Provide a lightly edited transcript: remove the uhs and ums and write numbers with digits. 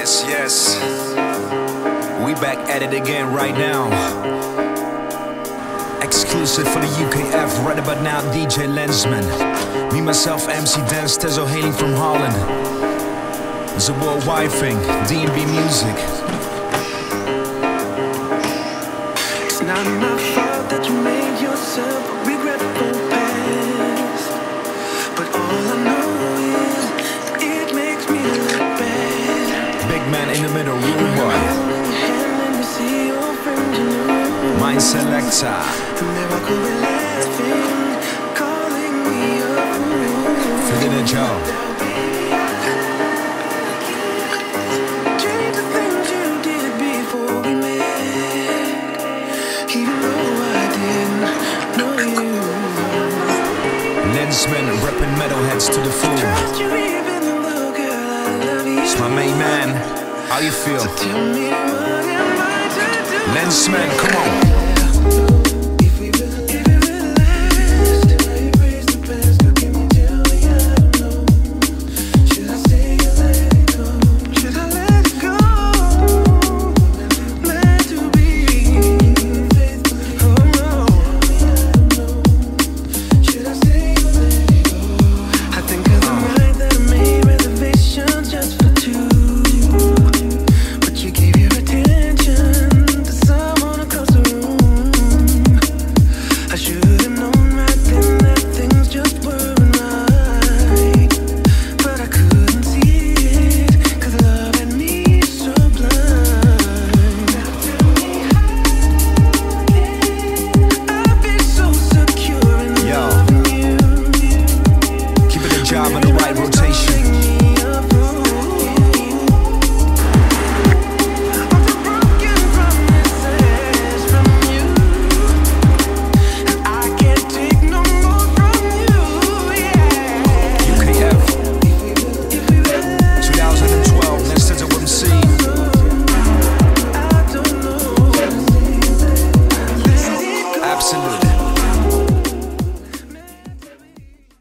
Yes, yes. We back at it again right now. Exclusive for the UKF, right about now, DJ Lensman. Me, myself, MC Dance Tezo, hailing from Holland. It's a worldwide thing, D&B music. It's not my fault that you made yourself a regretful past, but all I know is it makes me look bad. Big man in the middle, rude boy. Mind selector. Forget it, Joe. Change the things you did before we met, even though I didn't know you. Lensman repping metalheads to the full. Trust you even though, girl, I love you. It's my main man. How you feel? Tell me what am I to do? Lensman, come on.